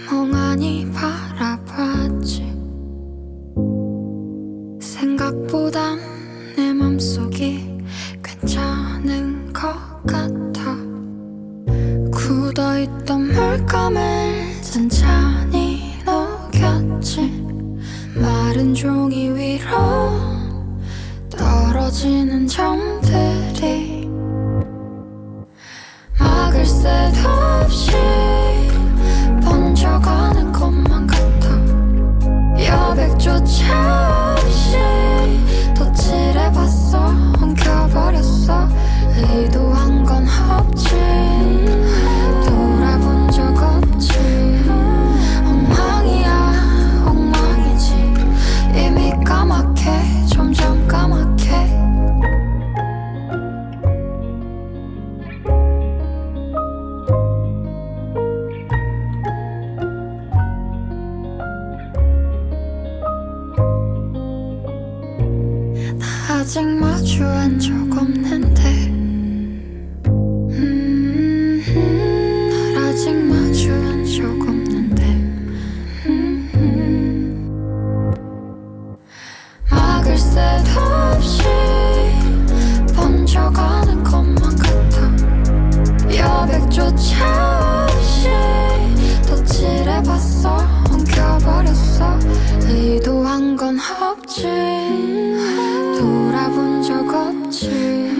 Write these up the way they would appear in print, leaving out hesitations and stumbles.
멍하니 바라봤지. 생각보단 내 맘속이 괜찮은 것 같아. 굳어있던 물감을 잔잔히 녹였지. 마른 종이 위로 떨어지는 점들이 막을 새도 없이 번져가는 것만 같아. 여백조차 없이 덧칠해봤어. 엉켜버렸어. 의도한 건 없지. 돌아본 적 없지. 엉망이야 엉망이지. 이미 까맣게 점점 까맣게. 나 아직 마주한 적 없는데 날 아직 마주한 적 없는데 막을 새도 없이 번져가는 것만 같아. 여백조차 없이 덧칠해봤어. 엉켜버렸어. 의도한 건 없지. 돌아본 적 없지.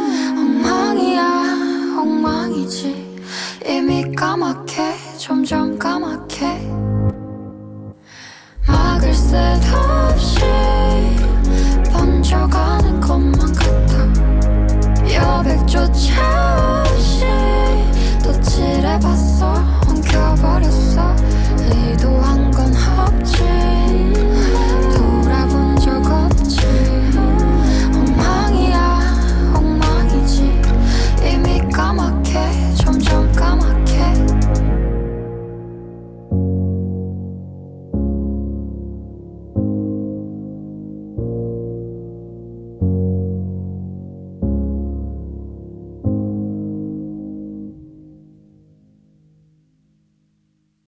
엉망이야 엉망이지. 이미 까맣게 점점 까맣게. 막을 새도 없이 번져가